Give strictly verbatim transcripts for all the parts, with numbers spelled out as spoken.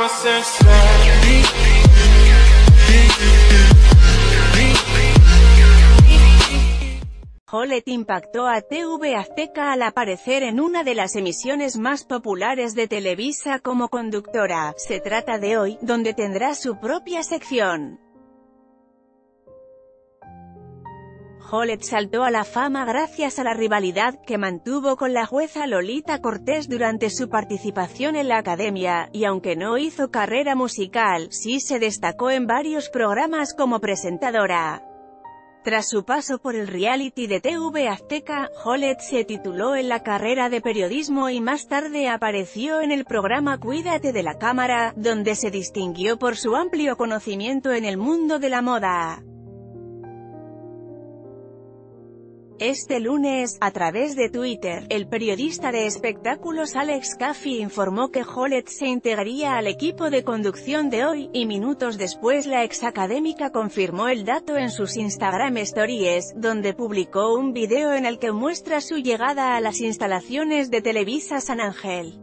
Jolette impactó a T V Azteca al aparecer en una de las emisiones más populares de Televisa como conductora. Se trata de Hoy, donde tendrá su propia sección. Jolette saltó a la fama gracias a la rivalidad que mantuvo con la jueza Lolita Cortés durante su participación en la Academia, y aunque no hizo carrera musical, sí se destacó en varios programas como presentadora. Tras su paso por el reality de T V Azteca, Jolette se tituló en la carrera de periodismo y más tarde apareció en el programa Cuídate de la cámara, donde se distinguió por su amplio conocimiento en el mundo de la moda. Este lunes, a través de Twitter, el periodista de espectáculos Alex Caffey informó que Jolette se integraría al equipo de conducción de Hoy, y minutos después la exacadémica confirmó el dato en sus Instagram Stories, donde publicó un video en el que muestra su llegada a las instalaciones de Televisa San Ángel.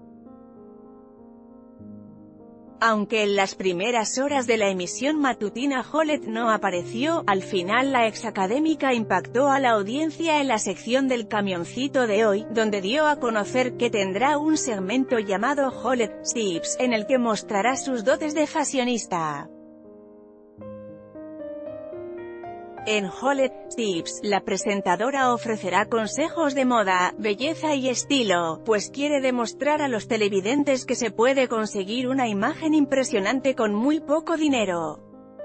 Aunque en las primeras horas de la emisión matutina Jolette no apareció, al final la exacadémica impactó a la audiencia en la sección del camioncito de Hoy, donde dio a conocer que tendrá un segmento llamado Jolette Tips, en el que mostrará sus dotes de fashionista. En Jolette Tips, la presentadora ofrecerá consejos de moda, belleza y estilo, pues quiere demostrar a los televidentes que se puede conseguir una imagen impresionante con muy poco dinero.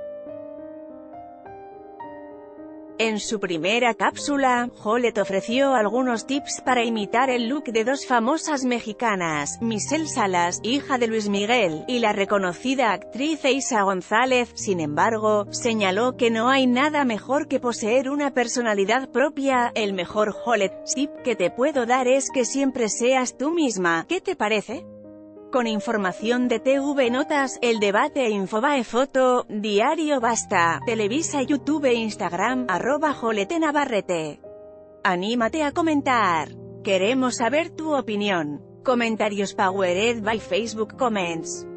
En su primera cápsula, Jolette ofreció algunos tips para imitar el look de dos famosas mexicanas, Michelle Salas, hija de Luis Miguel, y la reconocida actriz Eiza González. Sin embargo, señaló que no hay nada mejor que poseer una personalidad propia. El mejor Jolette tip que te puedo dar es que siempre seas tú misma. ¿Qué te parece? Con información de T V Notas, El Debate e Infobae Foto, Diario Basta, Televisa, YouTube e Instagram, arroba Jolette Navarrete. Anímate a comentar. Queremos saber tu opinión. Comentarios powered by Facebook Comments.